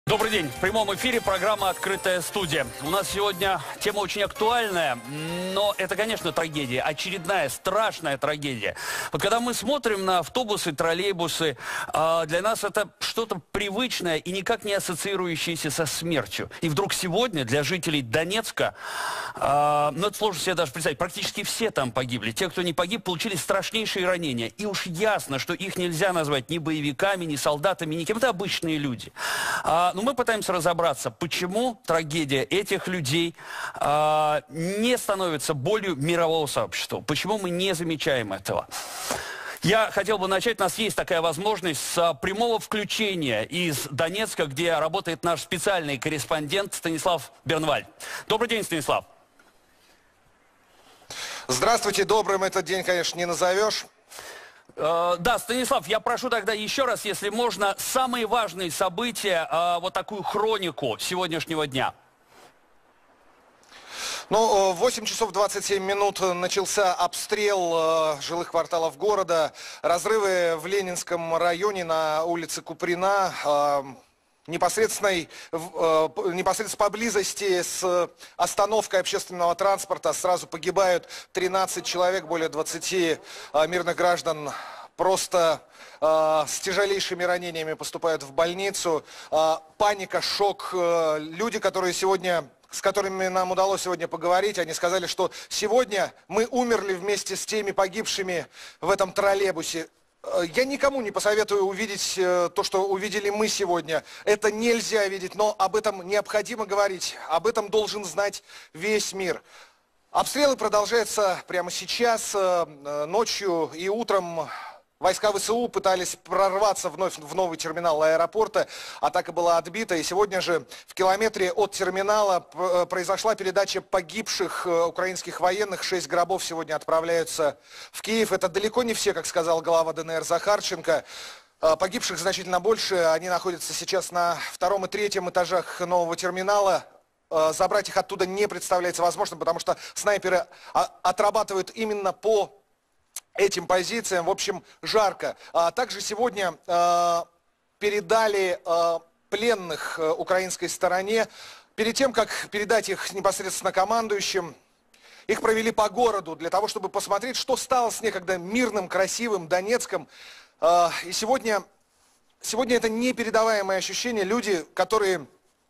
Добрый день. В прямом эфире программа «Открытая студия». У нас сегодня тема очень актуальная, но это, конечно, трагедия. Очередная страшная трагедия. Вот когда мы смотрим на автобусы, троллейбусы, для нас это что-то привычное и никак не ассоциирующееся со смертью. И вдруг сегодня для жителей Донецка, это сложно себе даже представить, практически все там погибли. Те, кто не погиб, получили страшнейшие ранения. И уж ясно, что их нельзя назвать ни боевиками, ни солдатами, ни кем. Это обычные люди. Но мы пытаемся разобраться, почему трагедия этих людей не становится болью мирового сообщества. Почему мы не замечаем этого. Я хотел бы начать, у нас есть такая возможность с прямого включения из Донецка, где работает наш специальный корреспондент Станислав Бернвальд. Добрый день, Станислав. Здравствуйте, добрым этот день, конечно, не назовешь. Да, Станислав, я прошу тогда еще раз, если можно, самые важные события, вот такую хронику сегодняшнего дня. Ну, в 8 часов 27 минут начался обстрел жилых кварталов города, разрывы в Ленинском районе на улице Куприна. Непосредственно поблизости с остановкой общественного транспорта сразу погибают 13 человек, более 20 мирных граждан просто с тяжелейшими ранениями поступают в больницу. Паника, шок. Люди, с которыми нам удалось сегодня поговорить, они сказали, что сегодня мы умерли вместе с теми погибшими в этом троллейбусе. Я никому не посоветую увидеть то, что увидели мы сегодня. Это нельзя видеть, но об этом необходимо говорить. Об этом должен знать весь мир. Обстрелы продолжаются прямо сейчас, ночью и утром. Войска ВСУ пытались прорваться вновь в новый терминал аэропорта. Атака была отбита. И сегодня же в километре от терминала произошла передача погибших украинских военных. 6 гробов сегодня отправляются в Киев. Это далеко не все, как сказал глава ДНР Захарченко. Погибших значительно больше. Они находятся сейчас на 2-м и 3-м этажах нового терминала. Забрать их оттуда не представляется возможным, потому что снайперы отрабатывают именно по этим позициям. В общем, жарко. Также сегодня передали пленных украинской стороне. Перед тем, как передать их непосредственно командующим, их провели по городу для того, чтобы посмотреть, что стало с некогда мирным, красивым Донецком. И сегодня это непередаваемое ощущение. Люди, которые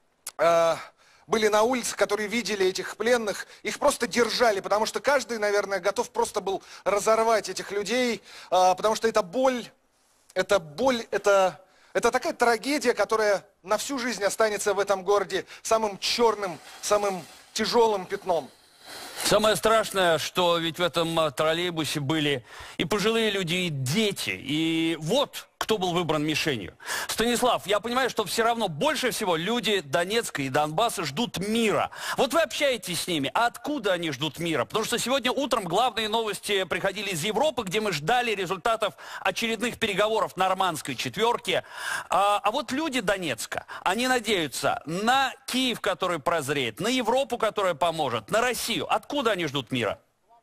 были на улице, которые видели этих пленных, их просто держали, потому что каждый, наверное, готов просто был разорвать этих людей, потому что это боль, это такая трагедия, которая на всю жизнь останется в этом городе самым черным, самым тяжелым пятном. Самое страшное, что ведь в этом троллейбусе были и пожилые люди, и дети. И вот кто был выбран мишенью. Станислав, я понимаю, что все равно больше всего люди Донецка и Донбасса ждут мира. Вот вы общаетесь с ними, а откуда они ждут мира? Потому что сегодня утром главные новости приходили из Европы, где мы ждали результатов очередных переговоров нормандской четверки. А вот люди Донецка, они надеются на Киев, который прозреет, на Европу, которая поможет, на Россию. Откуда они ждут мира?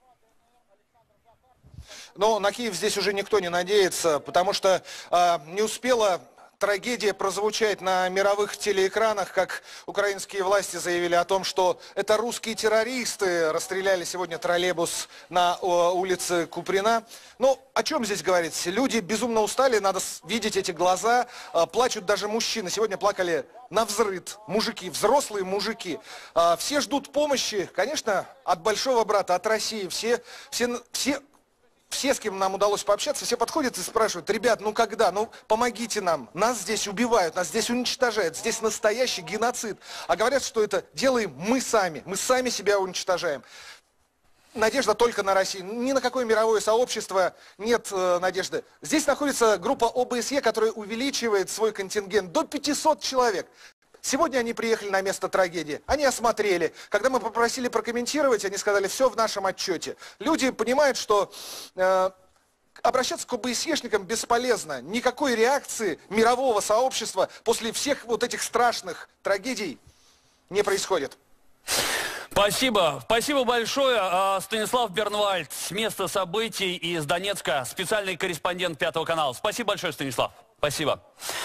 Но на Киев здесь уже никто не надеется, потому что не успела трагедия прозвучать на мировых телеэкранах, как украинские власти заявили о том, что это русские террористы расстреляли сегодня троллейбус на улице Куприна. Ну, о чем здесь говорить? Люди безумно устали, надо видеть эти глаза, плачут даже мужчины. Сегодня плакали навзрыд мужики, взрослые мужики. Все ждут помощи, конечно, от большого брата, от России. Все, с кем нам удалось пообщаться, все подходят и спрашивают: ребят, ну когда, ну помогите нам, нас здесь убивают, нас здесь уничтожают, здесь настоящий геноцид. А говорят, что это делаем мы сами себя уничтожаем. Надежда только на Россию, ни на какое мировое сообщество нет надежды. Здесь находится группа ОБСЕ, которая увеличивает свой контингент до 500 человек. Сегодня они приехали на место трагедии, они осмотрели. Когда мы попросили прокомментировать, они сказали: все в нашем отчете. Люди понимают, что обращаться к ОБСЕшникам бесполезно. Никакой реакции мирового сообщества после всех вот этих страшных трагедий не происходит. Спасибо. Спасибо большое. Станислав Бернвальд с места событий из Донецка, специальный корреспондент 5 канала. Спасибо большое, Станислав. Спасибо.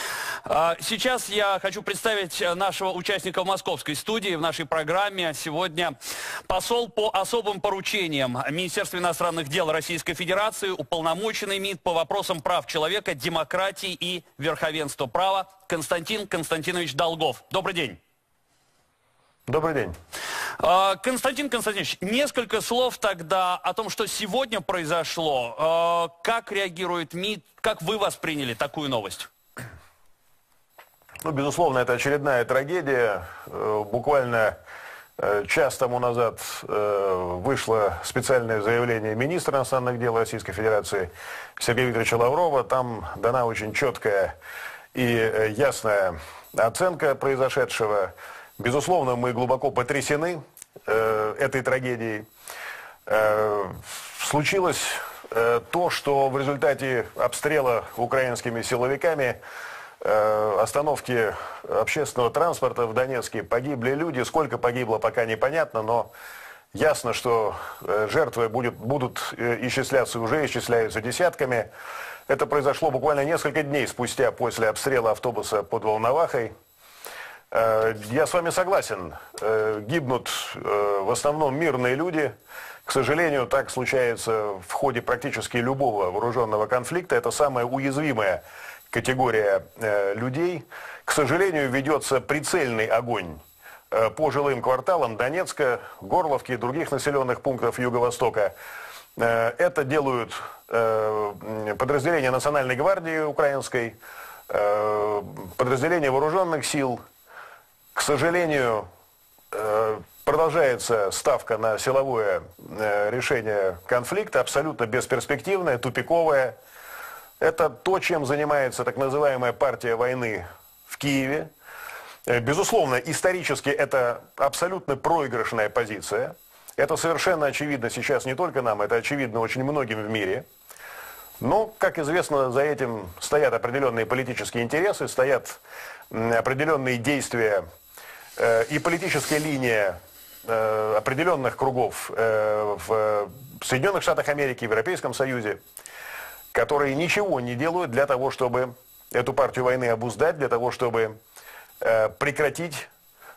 Сейчас я хочу представить нашего участника в московской студии в нашей программе. Сегодня посол по особым поручениям Министерства иностранных дел Российской Федерации, уполномоченный МИД по вопросам прав человека, демократии и верховенства права Константин Константинович Долгов. Добрый день. Добрый день. Константин Константинович, несколько слов тогда о том, что сегодня произошло. Как реагирует МИД, как вы восприняли такую новость? Ну, безусловно, это очередная трагедия. Буквально час тому назад вышло специальное заявление министра иностранных дел Российской Федерации Сергея Викторовича Лаврова. Там дана очень четкая и ясная оценка произошедшего. Безусловно, мы глубоко потрясены этой трагедией. Случилось то, что в результате обстрела украинскими силовиками остановки общественного транспорта в Донецке погибли люди. Сколько погибло, пока непонятно, но ясно, что жертвы будут исчисляться, уже исчисляются десятками. Это произошло буквально несколько дней спустя после обстрела автобуса под Волновахой. Я с вами согласен, гибнут в основном мирные люди. К сожалению, так случается в ходе практически любого вооруженного конфликта. Это самая уязвимая категория людей. К сожалению, ведется прицельный огонь по жилым кварталам Донецка, Горловки и других населенных пунктов Юго-Востока. Это делают подразделения Национальной гвардии украинской, подразделения вооруженных сил. К сожалению, продолжается ставка на силовое решение конфликта, абсолютно бесперспективное, тупиковое. Это то, чем занимается так называемая партия войны в Киеве. Безусловно, исторически это абсолютно проигрышная позиция. Это совершенно очевидно сейчас не только нам, это очевидно очень многим в мире. Но, как известно, за этим стоят определенные политические интересы, стоят определенные действия и политическая линия определенных кругов в Соединенных Штатах Америки, в Европейском Союзе, которые ничего не делают для того, чтобы эту партию войны обуздать, для того, чтобы прекратить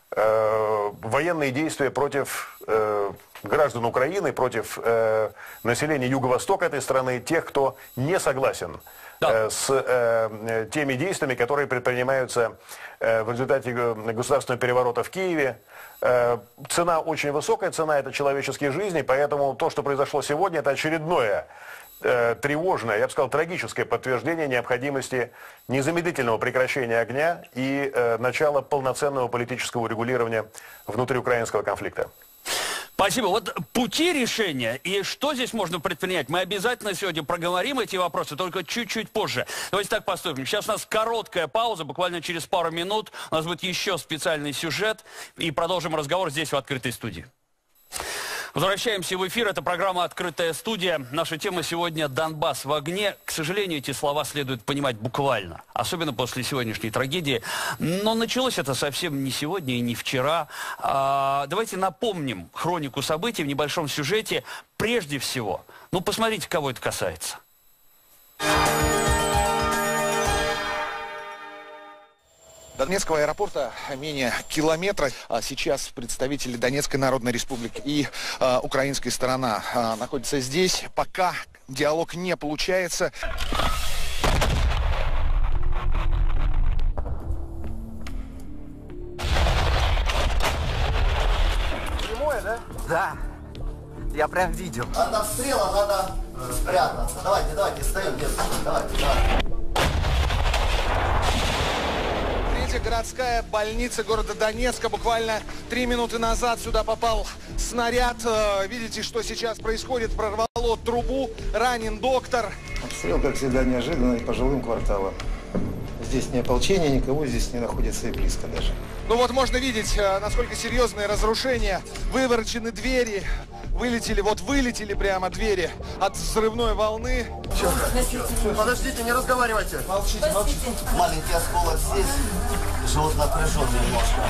военные действия против граждан Украины, против населения Юго-Востока этой страны, тех, кто не согласен с теми действиями, которые предпринимаются в результате государственного переворота в Киеве. Цена очень высокая, цена – это человеческие жизни, поэтому то, что произошло сегодня, это очередное тревожное, я бы сказал, трагическое подтверждение необходимости незамедлительного прекращения огня и начала полноценного политического урегулирования внутриукраинского конфликта. Спасибо. Вот пути решения и что здесь можно предпринять, мы обязательно сегодня проговорим эти вопросы, только чуть-чуть позже. Давайте так поступим. Сейчас у нас короткая пауза, буквально через пару минут у нас будет еще специальный сюжет и продолжим разговор здесь, в открытой студии. Возвращаемся в эфир. Это программа «Открытая студия». Наша тема сегодня «Донбасс в огне». К сожалению, эти слова следует понимать буквально, особенно после сегодняшней трагедии. Но началось это совсем не сегодня и не вчера. Давайте напомним хронику событий в небольшом сюжете. Прежде всего, ну посмотрите, кого это касается. До Донецкого аэропорта менее километра. Сейчас представители Донецкой Народной Республики и украинская сторона находятся здесь. Пока диалог не получается. Прямое, да? Да. Я прям видел. От обстрела надо спрятаться. Давайте, встаем, детки. Давайте. Городская больница города Донецка. Буквально 3 минуты назад сюда попал снаряд. Видите, что сейчас происходит? Прорвало трубу. Ранен доктор. Обстрел, как всегда, неожиданный по жилым кварталам. Здесь ни ополчения, никого здесь не находится и близко даже. Ну вот можно видеть, насколько серьезные разрушения. Выворочены двери. Вылетели прямо двери от взрывной волны. Подождите, не разговаривайте. Молчите. Маленький осколок здесь. Живот напряженный немножко.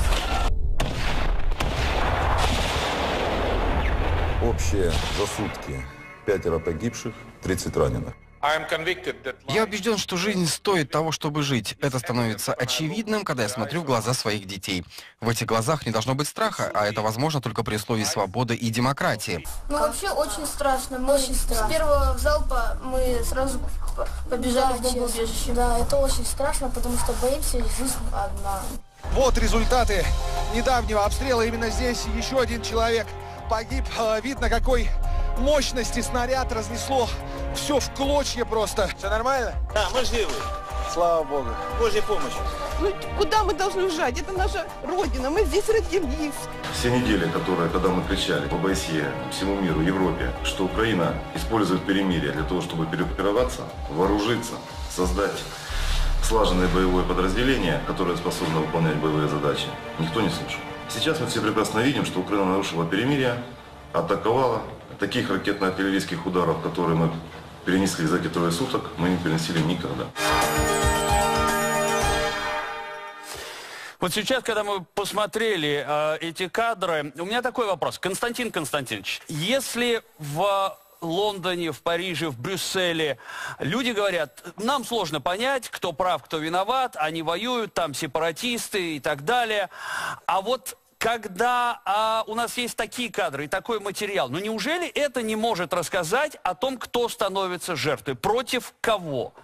Общее за сутки 5 погибших, 30 раненых. Я убежден, что жизнь стоит того, чтобы жить. Это становится очевидным, когда я смотрю в глаза своих детей. В этих глазах не должно быть страха, а это возможно только при условии свободы и демократии. Ну, вообще очень страшно. Очень страшно. С первого залпа мы сразу побежали в бомбоубежище. Да, это очень страшно, потому что боимся, жизнь одна. Вот результаты недавнего обстрела. Именно здесь еще один человек погиб. Видно, какой мощности снаряд разнесло все в клочья просто. Все нормально? Да, мы живы. Слава Богу. Божья помощь. Ну, куда мы должны уезжать? Это наша родина, мы здесь родились. Все недели, когда мы кричали по ОБСЕ, всему миру, Европе, что Украина использует перемирие для того, чтобы перегруппироваться, вооружиться, создать слаженное боевое подразделение, которое способно выполнять боевые задачи, никто не слышал. Сейчас мы все прекрасно видим, что Украина нарушила перемирие, атаковала. Таких ракетно-артиллерийских ударов, которые мы перенесли за эти трое суток, мы не переносили никогда. Вот сейчас, когда мы посмотрели эти кадры, у меня такой вопрос. Константин Константинович, если в Лондоне, в Париже, в Брюсселе люди говорят, нам сложно понять, кто прав, кто виноват, они воюют, там сепаратисты и так далее, а вот когда у нас есть такие кадры и такой материал, ну неужели это не может рассказать о том, кто становится жертвой, против кого?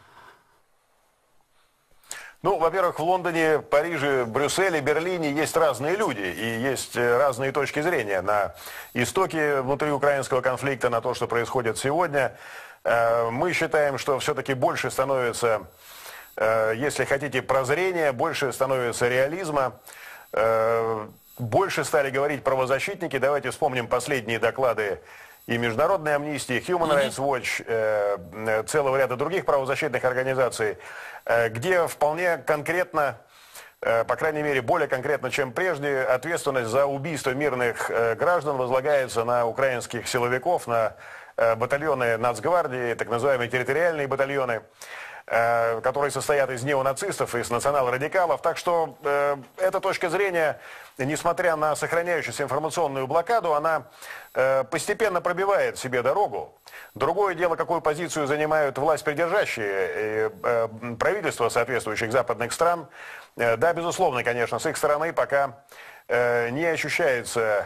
Ну, во-первых, в Лондоне, Париже, Брюсселе, Берлине есть разные люди и есть разные точки зрения на истоки внутриукраинского конфликта, на то, что происходит сегодня. Мы считаем, что все-таки больше становится, если хотите, прозрения, больше становится реализма. Больше стали говорить правозащитники. Давайте вспомним последние доклады и Международной амнистии, Human Rights Watch, целого ряда других правозащитных организаций, где вполне конкретно, по крайней мере, более конкретно, чем прежде, ответственность за убийство мирных граждан возлагается на украинских силовиков, на батальоны Нацгвардии, так называемые территориальные батальоны, которые состоят из неонацистов, из национал-радикалов. Так что эта точка зрения, несмотря на сохраняющуюся информационную блокаду, она постепенно пробивает себе дорогу. Другое дело, какую позицию занимают власть придержащие и правительства соответствующих западных стран. Да, безусловно, конечно, с их стороны пока не ощущается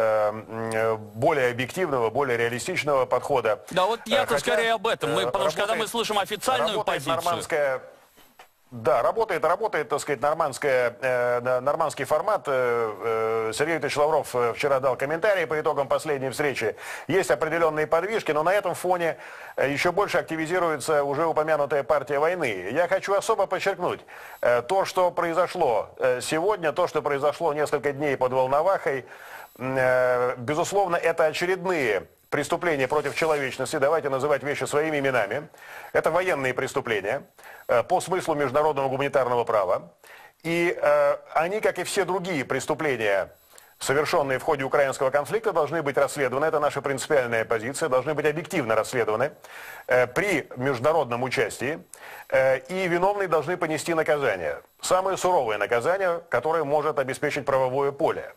более объективного, более реалистичного подхода. Да, вот я-то скорее об этом. Потому что когда мы слышим официальную позицию... Да, работает, так сказать, нормандский формат. Сергей Викторович Лавров вчера дал комментарии по итогам последней встречи. Есть определенные подвижки, но на этом фоне еще больше активизируется уже упомянутая партия войны. Я хочу особо подчеркнуть, то, что произошло сегодня, то, что произошло несколько дней под Волновахой, безусловно, это очередные преступления против человечности, давайте называть вещи своими именами. Это военные преступления по смыслу международного гуманитарного права. И они, как и все другие преступления, совершенные в ходе украинского конфликта, должны быть расследованы. Это наша принципиальная позиция. Должны быть объективно расследованы при международном участии. И виновные должны понести наказание. Самое суровое наказание, которое может обеспечить правовое поле.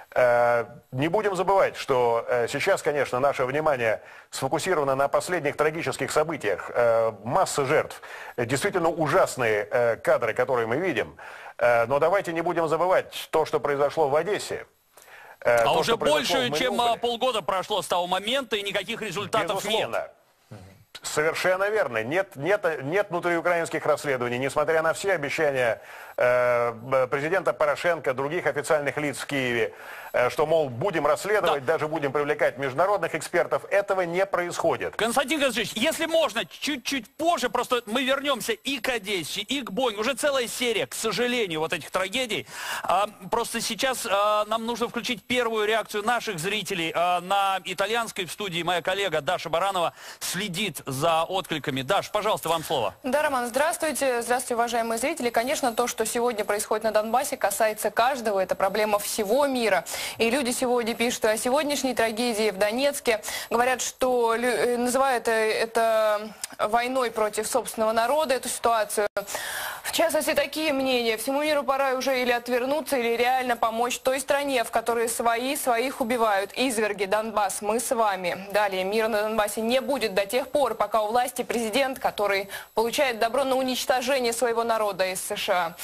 Не будем забывать, что сейчас, конечно, наше внимание сфокусировано на последних трагических событиях. Масса жертв, действительно ужасные кадры, которые мы видим. Но давайте не будем забывать то, что произошло в Одессе. А уже больше, чем полгода прошло с того момента, и никаких результатов безусловно. нет. Совершенно верно. Нет внутриукраинских расследований, несмотря на все обещания президента Порошенко, других официальных лиц в Киеве, что, мол, будем расследовать, даже будем привлекать международных экспертов. Этого не происходит. Константин Константинович, если можно, чуть-чуть позже, просто мы вернемся и к Одессе, и к Боингу. Уже целая серия, к сожалению, вот этих трагедий. Просто сейчас нам нужно включить первую реакцию наших зрителей. На итальянской студии моя коллега Даша Баранова следит за откликами. Даш, пожалуйста, вам слово. Да, Роман, здравствуйте. Здравствуйте, уважаемые зрители. Конечно, то, что что сегодня происходит на Донбассе, касается каждого, это проблема всего мира. И люди сегодня пишут о сегодняшней трагедии в Донецке, говорят, что называют это войной против собственного народа, эту ситуацию. В частности, такие мнения. Всему миру пора уже или отвернуться, или реально помочь той стране, в которой своих убивают. Изверги, Донбасс, мы с вами. Далее, мира на Донбассе не будет до тех пор, пока у власти президент, который получает добро на уничтожение своего народа из США.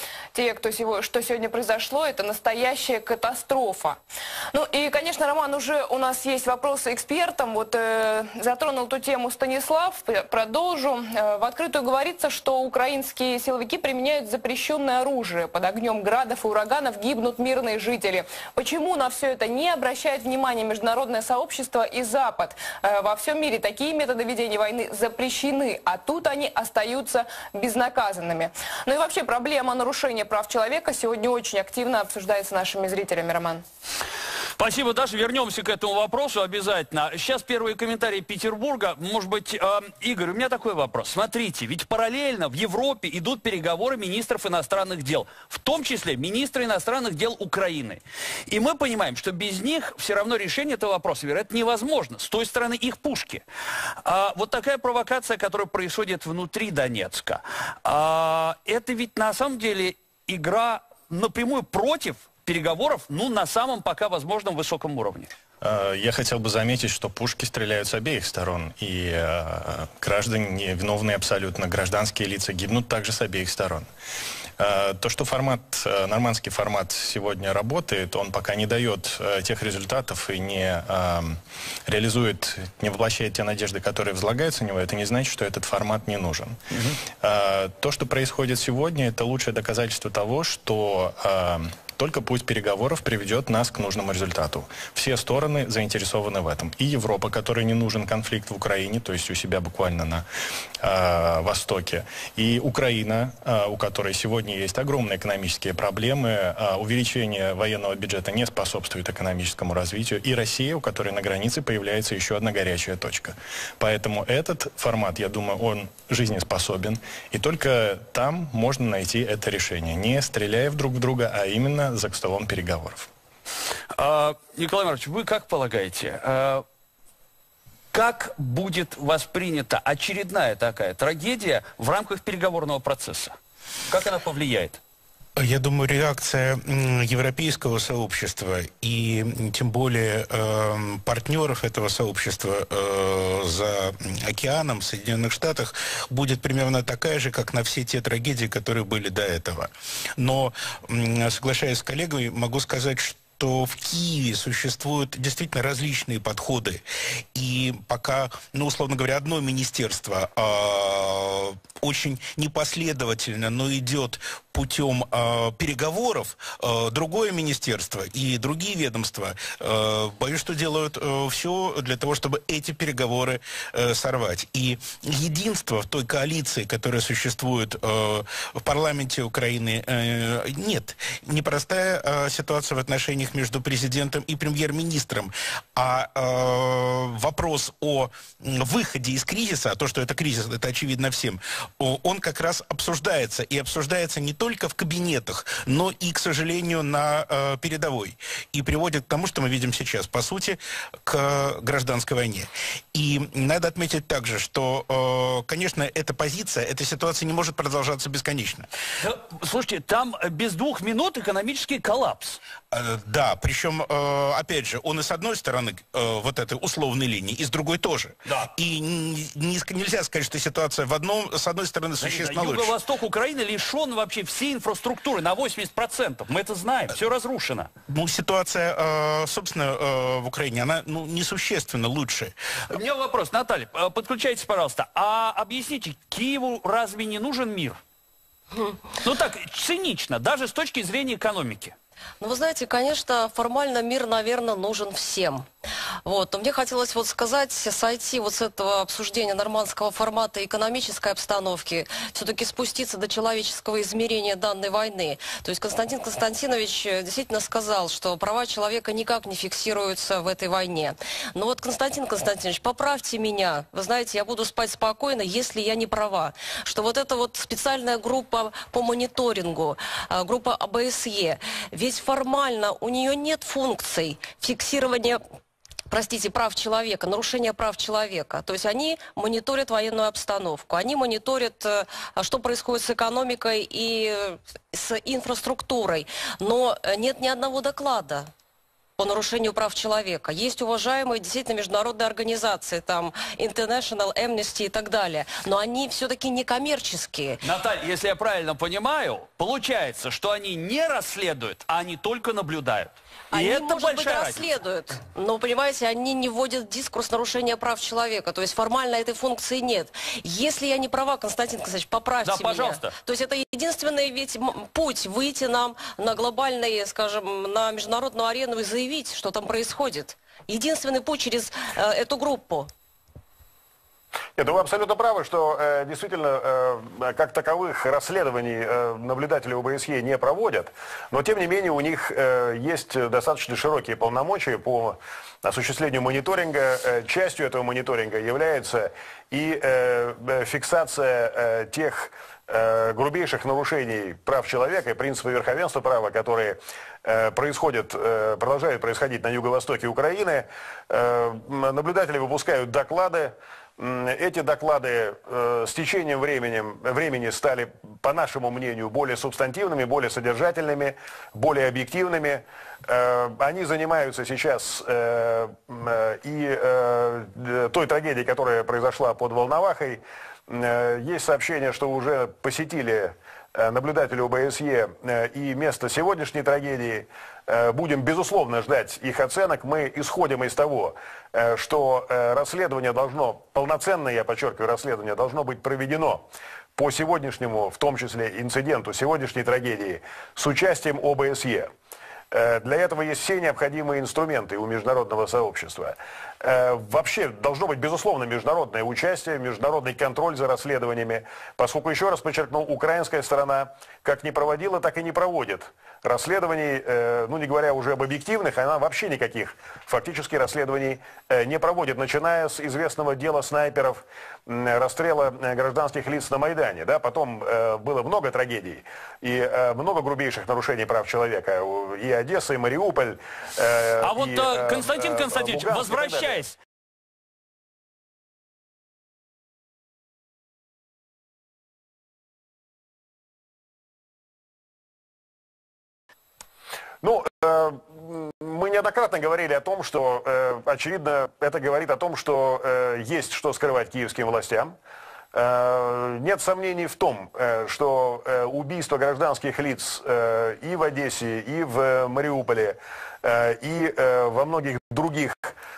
Что сегодня произошло, это настоящая катастрофа. Ну и, конечно, Роман, уже у нас есть вопросы экспертам. Вот затронул эту тему Станислав, продолжу. В открытую говорится, что украинские силовики применяют запрещенное оружие. Под огнем градов и ураганов гибнут мирные жители. Почему на все это не обращает внимания международное сообщество и Запад? Во всем мире такие методы ведения войны запрещены, а тут они остаются безнаказанными. Ну и вообще проблема нарушения прав человека сегодня очень активно обсуждается нашими зрителями, Роман. Спасибо, Даша. Вернемся к этому вопросу обязательно. Сейчас первые комментарии Петербурга. Может быть, Игорь, у меня такой вопрос. Смотрите, ведь параллельно в Европе идут переговоры министров иностранных дел, в том числе министра иностранных дел Украины. И мы понимаем, что без них все равно решение этого вопроса, вероятно, невозможно. С той стороны их пушки. Вот такая провокация, которая происходит внутри Донецка, это ведь на самом деле игра напрямую против переговоров, ну, на самом пока возможном высоком уровне. Я хотел бы заметить, что пушки стреляют с обеих сторон, и граждане, невиновные абсолютно, гражданские лица гибнут также с обеих сторон. То, что нормандский формат сегодня работает, он пока не дает тех результатов и не реализует, не воплощает те надежды, которые возлагаются на него, это не значит, что этот формат не нужен. То, что происходит сегодня, это лучшее доказательство того, что только путь переговоров приведет нас к нужному результату. Все стороны заинтересованы в этом. И Европа, которой не нужен конфликт в Украине, то есть у себя буквально на востоке. И Украина, у которой сегодня есть огромные экономические проблемы, увеличение военного бюджета не способствует экономическому развитию. И Россия, у которой на границе появляется еще одна горячая точка. Поэтому этот формат, я думаю, он жизнеспособен. И только там можно найти это решение. Не стреляя друг в друга, а именно за столом переговоров. Николай Маркович, вы как полагаете, как будет воспринята очередная такая трагедия в рамках переговорного процесса? Как она повлияет? Я думаю, реакция европейского сообщества и тем более партнеров этого сообщества за океаном в Соединенных Штатах будет примерно такая же, как на все те трагедии, которые были до этого. Но, соглашаясь с коллегой, могу сказать, что в Киеве существуют действительно различные подходы. И пока, ну, условно говоря, одно министерство очень непоследовательно, но идет путем переговоров, другое министерство и другие ведомства, боюсь, что делают все для того, чтобы эти переговоры сорвать. И единство в той коалиции, которая существует в парламенте Украины, нет. Непростая ситуация в отношениях между президентом и премьер-министром, а вопрос о выходе из кризиса, а то, что это кризис, это очевидно всем, он как раз обсуждается. И обсуждается не только в кабинетах, но и, к сожалению, на передовой. И приводит к тому, что мы видим сейчас, по сути, к гражданской войне. И надо отметить также, что, конечно, эта позиция, эта ситуация не может продолжаться бесконечно. Слушайте, там без 2 минут экономический коллапс. Да, причем, опять же, он и с одной стороны вот этой условной линии, и с другой тоже. Да. И нельзя сказать, что ситуация с одной стороны существенно лучше. Юго-восток Украины лишен вообще всей инфраструктуры на 80%. Мы это знаем, все разрушено. Ну, ситуация, собственно, в Украине, она несущественно лучше. У меня вопрос, Наталья, подключайтесь, пожалуйста. А объясните, Киеву разве не нужен мир? Ну так, цинично, даже с точки зрения экономики. Ну, вы знаете, конечно, формально мир, наверное, нужен всем. Вот. Но мне хотелось вот сказать, сойти вот с этого обсуждения нормандского формата экономической обстановки, все-таки спуститься до человеческого измерения данной войны. То есть Константин Константинович действительно сказал, что права человека никак не фиксируются в этой войне. Но вот, Константин Константинович, поправьте меня. Вы знаете, я буду спать спокойно, если я не права. Что вот эта вот специальная группа по мониторингу, группа ОБСЕ, ведь формально у нее нет функций фиксирования, простите, прав человека, нарушения прав человека. То есть они мониторят военную обстановку, они мониторят, что происходит с экономикой и с инфраструктурой. Но нет ни одного доклада по нарушению прав человека. Есть уважаемые действительно международные организации, там International Amnesty и так далее, но они все-таки не коммерческие. Наталья, если я правильно понимаю, получается, что они не расследуют, а они только наблюдают. И Они, это может быть, большая расследуют, но, понимаете, они не вводят дискурс нарушения прав человека. То есть формально этой функции нет. Если я не права, Константин Константинович, поправьте меня. Пожалуйста. То есть это единственный ведь путь выйти нам на глобальный, скажем, на международную арену и заявить, что там происходит. Единственный путь через эту группу. Нет, вы абсолютно правы, что действительно как таковых расследований наблюдатели ОБСЕ не проводят, но тем не менее у них есть достаточно широкие полномочия по осуществлению мониторинга. Частью этого мониторинга является и фиксация тех грубейших нарушений прав человека и принципа верховенства права, которые продолжают происходить на юго-востоке Украины. Наблюдатели выпускают доклады. Эти доклады с течением времени стали, по нашему мнению, более субстантивными, более содержательными, более объективными. Они занимаются сейчас и той трагедией, которая произошла под Волновахой. Есть сообщение, что уже посетили наблюдатели ОБСЕ и место сегодняшней трагедии. Будем, безусловно, ждать их оценок. Мы исходим из того, что расследование должно, полноценное, я подчеркиваю, расследование должно быть проведено по сегодняшнему, в том числе инциденту, сегодняшней трагедии, с участием ОБСЕ. Для этого есть все необходимые инструменты у международного сообщества. Вообще должно быть, безусловно, международное участие, международный контроль за расследованиями, поскольку, еще раз подчеркну, украинская сторона как не проводила, так и не проводит расследований, ну не говоря уже об объективных, она вообще никаких фактически расследований не проводит, начиная с известного дела снайперов, расстрела гражданских лиц на Майдане. Да? Потом было много трагедий и много грубейших нарушений прав человека, и Одесса, и Мариуполь. А вот, Константин Константинович, возвращаясь. Ну, мы неоднократно говорили о том, что, очевидно, это говорит о том, что есть что скрывать киевским властям. Нет сомнений в том, что убийство гражданских лиц и в Одессе, и в Мариуполе, и во многих других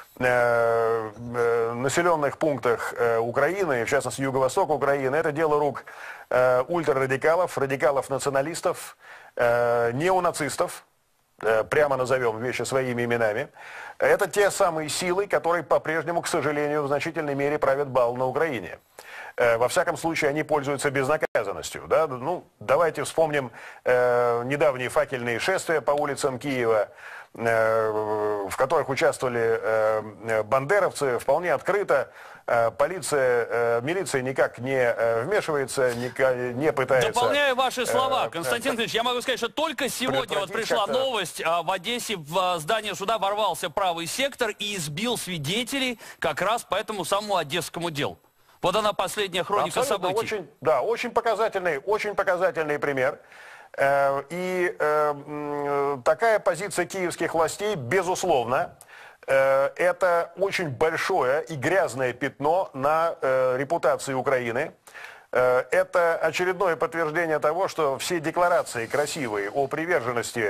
населенных пунктах Украины, в частности юго-востока Украины, это дело рук ультрарадикалов, радикалов-националистов, неонацистов, прямо назовем вещи своими именами. Это те самые силы, которые по-прежнему, к сожалению, в значительной мере правят бал на Украине. Во всяком случае, они пользуются безнаказанностью. Да? Ну, давайте вспомним недавние факельные шествия по улицам Киева, в которых участвовали бандеровцы вполне открыто. Милиция никак не вмешивается, не пытается... Дополняю ваши слова, Константин Ильич, я могу сказать, что только сегодня вот пришла новость, в Одессе в здание суда ворвался правый сектор и избил свидетелей как раз по этому самому одесскому делу. Вот она, последняя хроника событий. Очень показательный пример. И такая позиция киевских властей, безусловно, это очень большое и грязное пятно на репутации Украины. Это очередное подтверждение того, что все декларации красивые о приверженности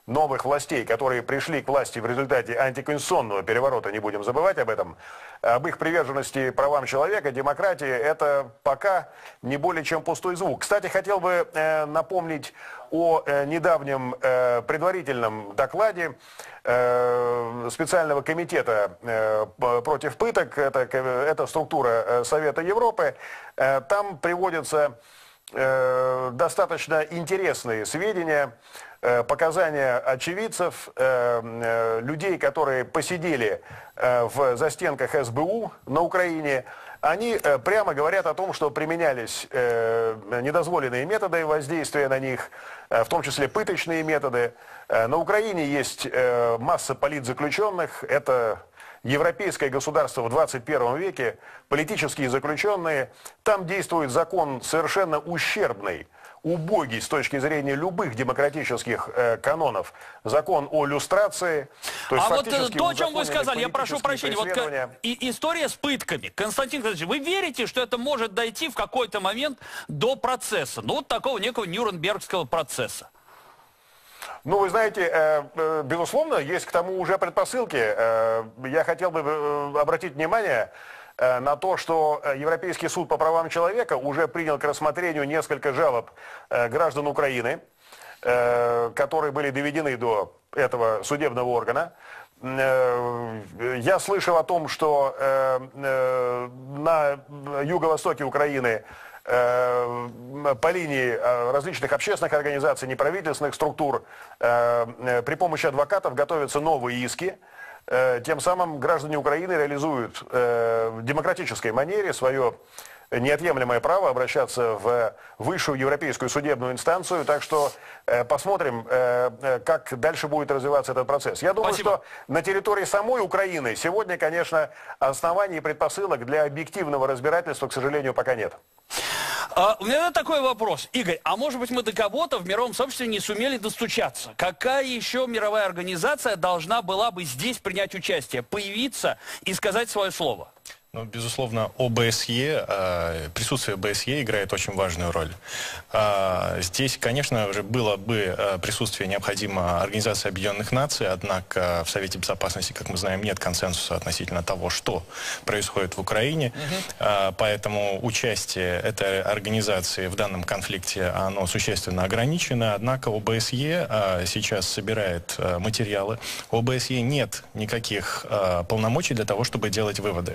новых властей, которые пришли к власти в результате антиконституционного переворота, не будем забывать об этом, об их приверженности правам человека, демократии, это пока не более чем пустой звук. Кстати, хотел бы напомнить о недавнем предварительном докладе специального комитета против пыток, это структура Совета Европы. Там приводятся достаточно интересные сведения, показания очевидцев, людей, которые посидели в застенках СБУ на Украине. Они прямо говорят о том, что применялись недозволенные методы воздействия на них, в том числе пыточные методы. На Украине есть масса политзаключенных, это европейское государство в 21 веке, политические заключенные. Там действует закон совершенно ущербный, убогий с точки зрения любых демократических канонов. Закон о люстрации. То есть вот то, о чем вы сказали, я прошу прощения, вот история с пытками. Константин Константинович, вы верите, что это может дойти в какой-то момент до процесса? Ну, вот такого некого Нюрнбергского процесса. Ну, вы знаете, безусловно, есть к тому уже предпосылки. Я хотел бы обратить внимание на то, что Европейский суд по правам человека уже принял к рассмотрению несколько жалоб граждан Украины, которые были доведены до этого судебного органа. Я слышал о том, что на юго-востоке Украины по линии различных общественных организаций, неправительственных структур при помощи адвокатов готовятся новые иски. Тем самым граждане Украины реализуют в демократической манере свое неотъемлемое право обращаться в высшую европейскую судебную инстанцию. Так что посмотрим, как дальше будет развиваться этот процесс. Я думаю, что на территории самой Украины сегодня, конечно, оснований и предпосылок для объективного разбирательства, к сожалению, пока нет. У меня такой вопрос. Игорь, а может быть мы до кого-то в мировом сообществе не сумели достучаться? Какая еще мировая организация должна была бы здесь принять участие, появиться и сказать свое слово? Ну, безусловно, ОБСЕ, присутствие ОБСЕ играет очень важную роль. Здесь, конечно же, было бы присутствие необходимо Организации Объединенных Наций, однако в Совете Безопасности, как мы знаем, нет консенсуса относительно того, что происходит в Украине. Поэтому участие этой организации в данном конфликте, оно существенно ограничено. Однако ОБСЕ сейчас собирает материалы. У ОБСЕ нет никаких полномочий для того, чтобы делать выводы.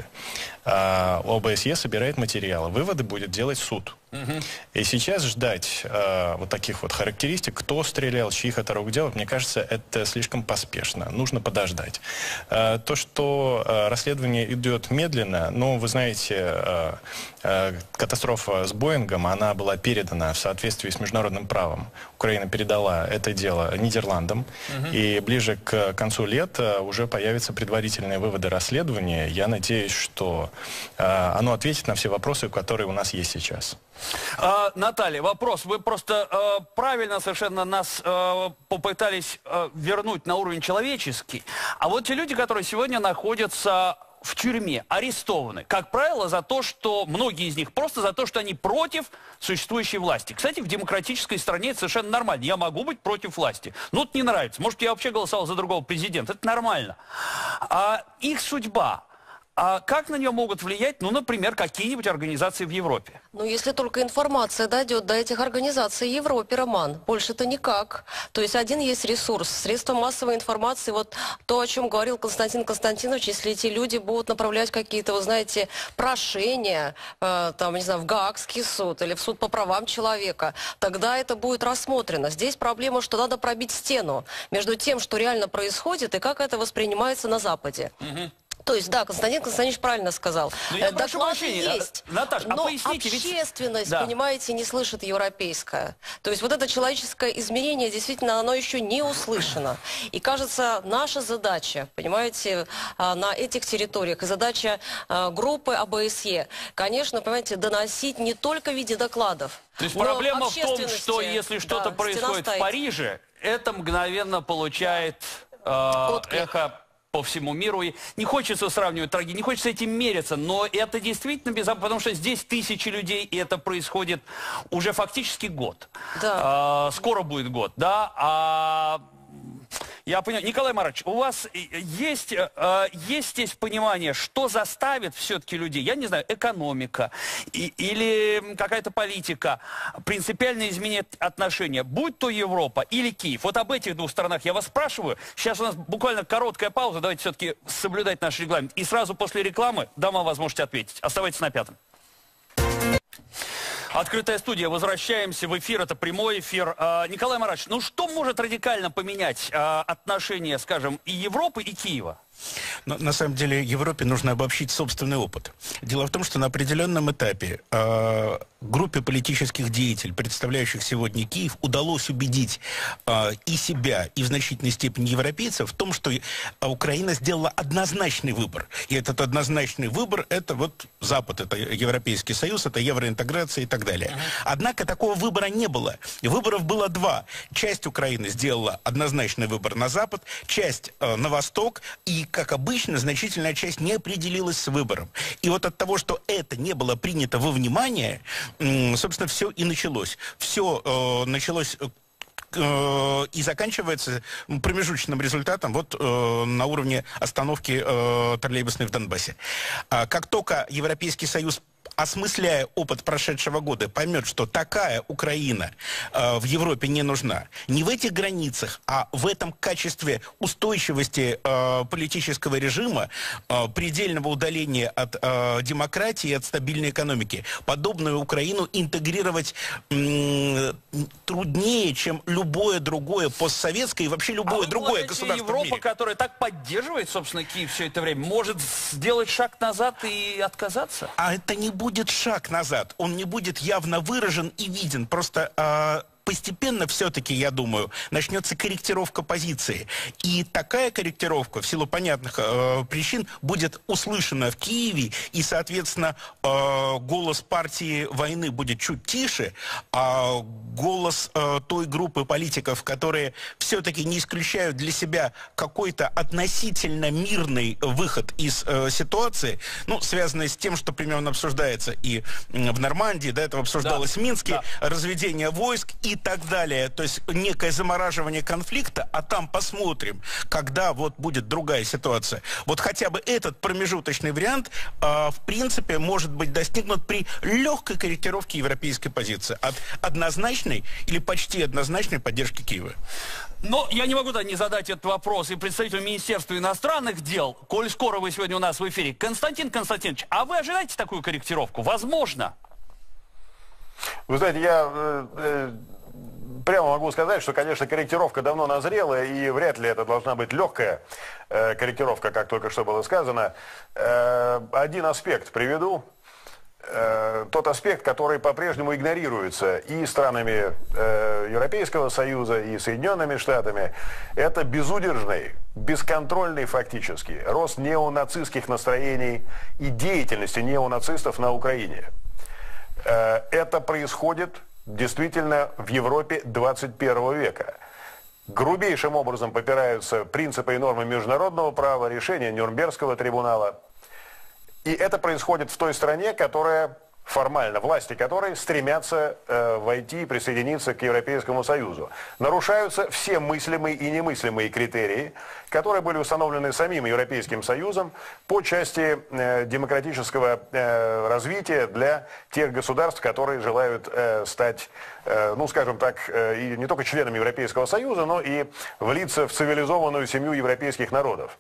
ОБСЕ собирает материалы. Выводы будет делать суд. И сейчас ждать вот таких вот характеристик, кто стрелял, чьих это рук дело, мне кажется, это слишком поспешно. Нужно подождать. То, что расследование идет медленно, но вы знаете, катастрофа с Боингом, она была передана в соответствии с международным правом. Украина передала это дело Нидерландам. И ближе к концу лета уже появятся предварительные выводы расследования. Я надеюсь, что оно ответит на все вопросы, которые у нас есть сейчас. Наталья, вопрос. Вы просто правильно совершенно нас попытались вернуть на уровень человеческий. А вот те люди, которые сегодня находятся в тюрьме, арестованы, как правило, за то, что многие из них просто за то, что они против существующей власти. Кстати, в демократической стране это совершенно нормально. Я могу быть против власти. Ну, это не нравится. Может, я вообще голосовал за другого президента. Это нормально. А их судьба... А как на нее могут влиять, ну, например, какие-нибудь организации в Европе? Ну, если только информация дойдет до этих организаций в Европе, Роман, больше-то никак. То есть один есть ресурс, средства массовой информации, вот то, о чем говорил Константин Константинович, если эти люди будут направлять какие-то, вы знаете, прошения, там, не знаю, в Гаагский суд или в суд по правам человека, тогда это будет рассмотрено. Здесь проблема, что надо пробить стену между тем, что реально происходит, и как это воспринимается на Западе. То есть, да, Константин Константинович правильно сказал. Доклады есть, Наташа, но общественность, понимаете, не слышит европейская. То есть вот это человеческое измерение, действительно, оно еще не услышано. И кажется, наша задача, понимаете, на этих территориях, и задача группы ОБСЕ, конечно, понимаете, доносить не только в виде докладов. То есть проблема в том, что если что-то происходит в Париже, это мгновенно получает эхо по всему миру. И не хочется сравнивать трагедии, не хочется этим мериться, но это действительно безопасно, потому что здесь тысячи людей, и это происходит уже фактически год. Да. Скоро будет год, да? Я понял. Николай Маратович, у вас есть здесь понимание, что заставит все-таки людей, я не знаю, экономика или какая-то политика, принципиально изменить отношения, будь то Европа или Киев. Вот об этих двух сторонах я вас спрашиваю. Сейчас у нас буквально короткая пауза, давайте все-таки соблюдать наш регламент. И сразу после рекламы дам вам возможность ответить. Оставайтесь на Пятом. Открытая студия. Возвращаемся в эфир. Это прямой эфир. Николай Маратович, ну что может радикально поменять отношения, скажем, и Европы, и Киева? Но, на самом деле, Европе нужно обобщить собственный опыт. Дело в том, что на определенном этапе группе политических деятелей, представляющих сегодня Киев, удалось убедить и себя, и в значительной степени европейцев в том, что Украина сделала однозначный выбор. И этот однозначный выбор — это вот Запад, это Европейский Союз, это евроинтеграция и так далее. Однако такого выбора не было. Выборов было два. Часть Украины сделала однозначный выбор на Запад, часть на Восток, и, как обычно, значительная часть не определилась с выбором. И вот от того, что это не было принято во внимание, собственно, все и началось. Все началось и заканчивается промежуточным результатом вот на уровне остановки троллейбусной в Донбассе. Как только Европейский Союз, осмысляя опыт прошедшего года, поймет, что такая Украина в Европе не нужна. Не в этих границах, а в этом качестве устойчивости политического режима, предельного удаления от демократии и от стабильной экономики. Подобную Украину интегрировать труднее, чем любое другое постсоветское и вообще любое другое государство Европа, в мире. которая так поддерживает, собственно, Киев все это время, может сделать шаг назад и отказаться? А это не будет шаг назад, он не будет явно выражен и виден, просто постепенно все-таки, я думаю, начнется корректировка позиции. И такая корректировка, в силу понятных причин, будет услышана в Киеве, и, соответственно, голос партии войны будет чуть тише, а голос той группы политиков, которые все-таки не исключают для себя какой-то относительно мирный выход из ситуации, ну, связанный с тем, что примерно обсуждается и в Нормандии, до этого обсуждалось в Минске, разведение войск и так далее. То есть некое замораживание конфликта, а там посмотрим, когда вот будет другая ситуация. Вот хотя бы этот промежуточный вариант, в принципе, может быть достигнут при легкой корректировке европейской позиции от однозначной или почти однозначной поддержки Киева. Но я не могу не задать этот вопрос и представителю Министерства иностранных дел, коль скоро вы сегодня у нас в эфире. Константин Константинович, а вы ожидаете такую корректировку? Возможно? Вы знаете, я прямо могу сказать, что, конечно, корректировка давно назрела, и вряд ли это должна быть легкая корректировка, как только что было сказано. Один аспект приведу. Тот аспект, который по-прежнему игнорируется и странами Европейского Союза, и Соединенными Штатами, это безудержный, бесконтрольный фактически рост неонацистских настроений и деятельности неонацистов на Украине. Это происходит действительно в Европе 21 века. Грубейшим образом попираются принципы и нормы международного права, решения Нюрнбергского трибунала. И это происходит в той стране, которая формально, власти которой стремятся войти и присоединиться к Европейскому Союзу. Нарушаются все мыслимые и немыслимые критерии, которые были установлены самим Европейским Союзом по части демократического развития для тех государств, которые желают стать, ну скажем так, и не только членами Европейского Союза, но и влиться в цивилизованную семью европейских народов.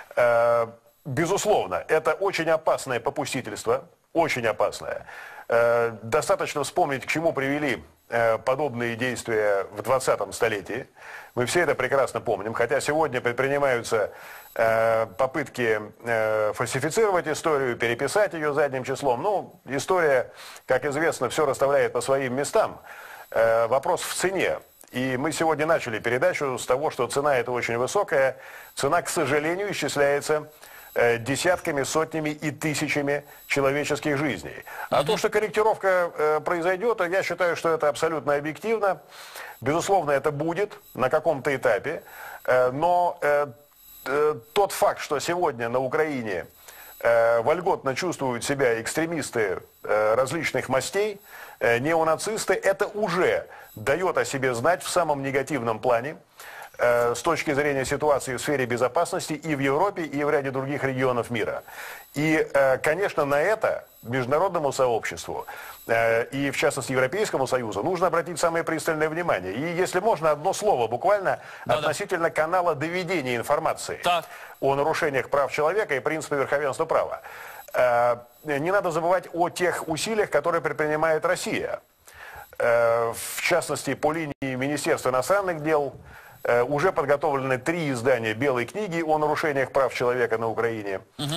Безусловно, это очень опасное попустительство, очень опасное. Достаточно вспомнить, к чему привели подобные действия в 20-м столетии. Мы все это прекрасно помним, хотя сегодня предпринимаются попытки фальсифицировать историю, переписать ее задним числом. Ну, история, как известно, все расставляет по своим местам. Вопрос в цене. И мы сегодня начали передачу с того, что цена эта очень высокая. Цена, к сожалению, исчисляется десятками, сотнями и тысячами человеческих жизней. А то, что корректировка произойдет, я считаю, что это абсолютно объективно. Безусловно, это будет на каком-то этапе. Но тот факт, что сегодня на Украине вольготно чувствуют себя экстремисты различных мастей, неонацисты, это уже дает о себе знать в самом негативном плане. с точки зрения ситуации в сфере безопасности и в Европе, и в ряде других регионов мира. И, конечно, на это международному сообществу и, в частности, Европейскому Союзу нужно обратить самое пристальное внимание. И, если можно, одно слово буквально относительно канала доведения информации о нарушениях прав человека и принципа верховенства права. Не надо забывать о тех усилиях, которые предпринимает Россия. В частности, по линии Министерства иностранных дел уже подготовлены 3 издания «Белой книги» о нарушениях прав человека на Украине.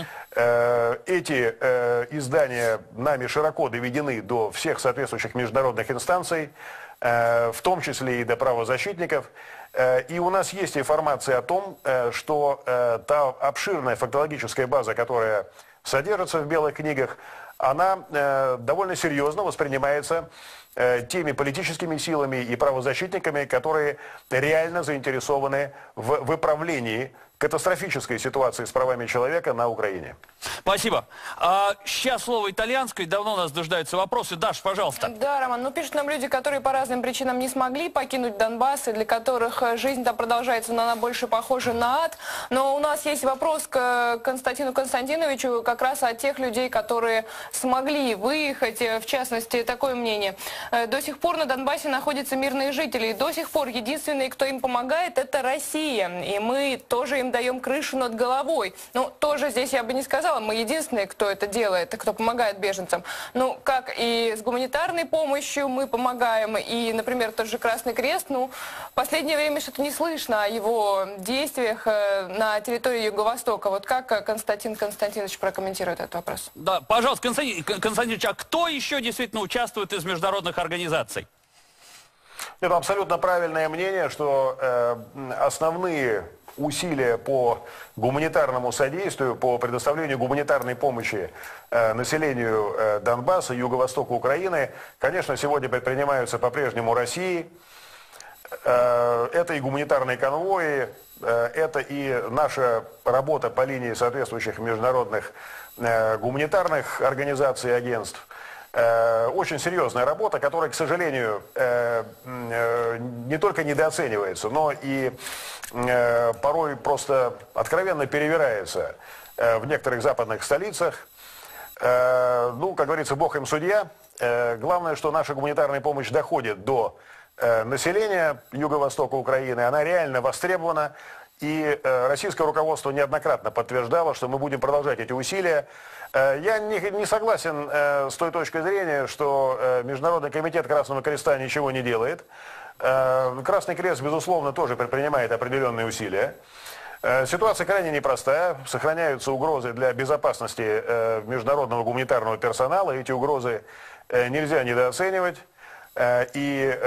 Эти издания нами широко доведены до всех соответствующих международных инстанций, в том числе и до правозащитников. И у нас есть информация о том, что та обширная фактологическая база, которая содержится в «Белых книгах», она довольно серьезно воспринимается теми политическими силами и правозащитниками, которые реально заинтересованы в выправлении катастрофической ситуации с правами человека на Украине. Спасибо. Сейчас слово итальянское. Давно у нас дожидаются вопросы. Даш, пожалуйста. Да, Роман, ну пишут нам люди, которые по разным причинам не смогли покинуть Донбасс, и для которых жизнь там продолжается, но она больше похожа на ад. Но у нас есть вопрос к Константину Константиновичу как раз от тех людей, которые смогли выехать. В частности, такое мнение. До сих пор на Донбассе находятся мирные жители, и до сих пор единственные, кто им помогает, это Россия. И мы тоже им даем крышу над головой. Ну, тоже здесь я бы не сказала, мы единственные, кто это делает, кто помогает беженцам. Ну, как и с гуманитарной помощью мы помогаем, и, например, тот же Красный Крест, ну, в последнее время что-то не слышно о его действиях на территории Юго-Востока. Вот как Константин Константинович прокомментирует этот вопрос? Да, пожалуйста, Константин Константинович, а кто еще действительно участвует из международных организаций? Это абсолютно правильное мнение, что основные усилия по гуманитарному содействию, по предоставлению гуманитарной помощи населению Донбасса, юго-востока Украины, конечно, сегодня предпринимаются по-прежнему Россией. Это и гуманитарные конвои, это и наша работа по линии соответствующих международных гуманитарных организаций и агентств. Очень серьезная работа, которая, к сожалению, не только недооценивается, но и порой просто откровенно перевирается в некоторых западных столицах. Ну, как говорится, Бог им судья. Главное, что наша гуманитарная помощь доходит до населения Юго-Востока Украины, она реально востребована. И российское руководство неоднократно подтверждало, что мы будем продолжать эти усилия. Я не согласен с той точкой зрения, что Международный комитет Красного Креста ничего не делает. Красный Крест, безусловно, тоже предпринимает определенные усилия. Ситуация крайне непростая. Сохраняются угрозы для безопасности международного гуманитарного персонала. Эти угрозы нельзя недооценивать. И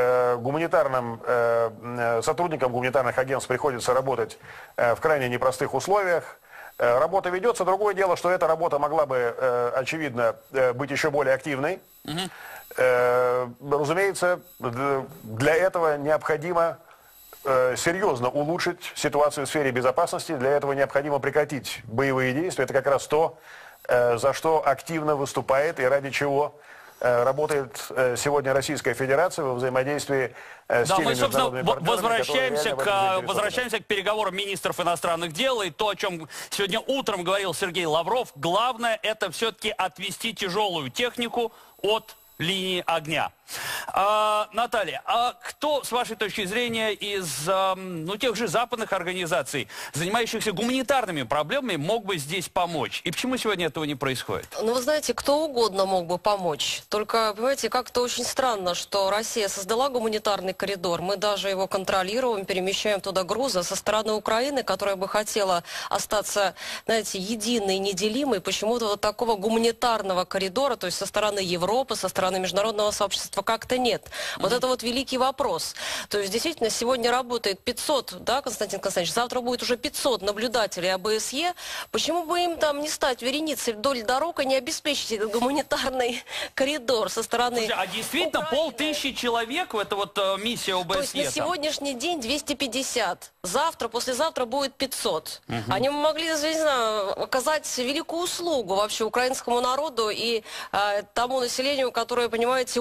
сотрудникам гуманитарных агентств приходится работать в крайне непростых условиях. Работа ведется. Другое дело, что эта работа могла бы, очевидно, быть еще более активной. Разумеется, для этого необходимо серьезно улучшить ситуацию в сфере безопасности. Для этого необходимо прекратить боевые действия. Это как раз то, за что активно выступает и ради чего работает сегодня Российская Федерация во взаимодействии с теми мы, собственно, международными партнерами, возвращаемся к переговорам министров иностранных дел. И то, о чем сегодня утром говорил Сергей Лавров, главное это все-таки отвести тяжелую технику от линии огня. Наталья, а кто, с вашей точки зрения, из тех же западных организаций, занимающихся гуманитарными проблемами, мог бы здесь помочь? И почему сегодня этого не происходит? Ну, вы знаете, кто угодно мог бы помочь. Только, понимаете, как-то очень странно, что Россия создала гуманитарный коридор. Мы даже его контролируем, перемещаем туда грузы. Со стороны Украины, которая бы хотела остаться, знаете, единой, неделимой, почему-то вот такого гуманитарного коридора, то есть со стороны Европы, со стороны международного сообщества, как-то нет. Вот это вот великий вопрос. То есть, действительно, сегодня работает 500, да, Константин Константинович, завтра будет уже 500 наблюдателей ОБСЕ. Почему бы им там не стать вереницей вдоль дорог и не обеспечить этот гуманитарный коридор со стороны... Слушай, а действительно Украины? 500 человек в это вот миссия ОБСЕ? То есть на сегодняшний день 250. Завтра, послезавтра будет 500. Они могли, не знаю, оказать великую услугу вообще украинскому народу и тому населению, которое, понимаете, умирает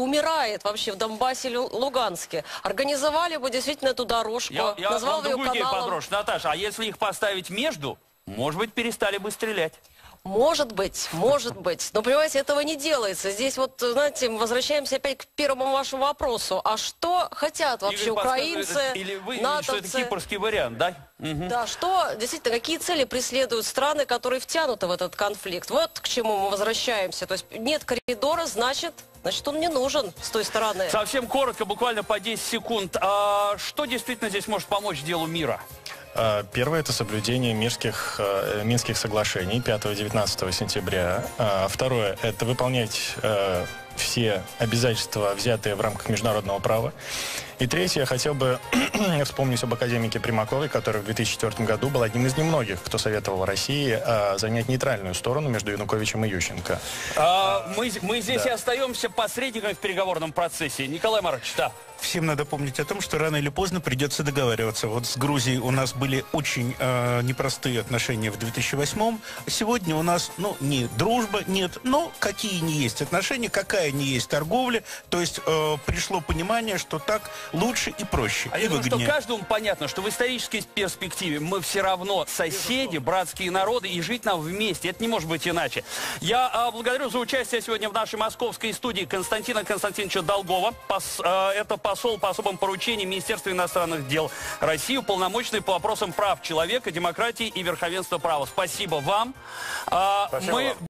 бывает вообще в Донбассе или Луганске. Организовали бы действительно эту дорожку, Я назвал вам ее другую идею каналом. подброшу. Наташа, а если их поставить между, может быть, перестали бы стрелять? Может быть. Но, понимаете, этого не делается. Здесь вот, знаете, мы возвращаемся опять к первому вашему вопросу. А что хотят вообще Игорь украинцы, или вы, натовцы? что это кипрский вариант, да? Да, что, действительно, какие цели преследуют страны, которые втянуты в этот конфликт? Вот к чему мы возвращаемся. То есть нет коридора, значит он не нужен с той стороны. Совсем коротко, буквально по 10 секунд. А что действительно здесь может помочь делу мира? Первое – это соблюдение Минских соглашений 5-19 сентября. Второе – это выполнять все обязательства, взятые в рамках международного права. И третье, я хотел бы вспомнить об академике Примаковой, который в 2004 году был одним из немногих, кто советовал России занять нейтральную сторону между Януковичем и Ющенко. Мы здесь и остаемся посредниками в переговорном процессе. Николай Марович, да. Всем надо помнить о том, что рано или поздно придется договариваться. Вот с Грузией у нас были очень непростые отношения в 2008-м. Сегодня у нас, не дружба, нет, но какие не есть отношения, какая не есть торговля. То есть пришло понимание, что так лучше и проще, и я думаю, выгоднее. что каждому понятно, что в исторической перспективе мы все равно соседи, братские народы, и жить нам вместе. Это не может быть иначе. Я благодарю за участие сегодня в нашей московской студии Константина Константиновича Долгова. Это посол по особым поручениям Министерства иностранных дел России, уполномоченный по вопросам прав человека, демократии и верховенства права. Спасибо вам. Спасибо вам.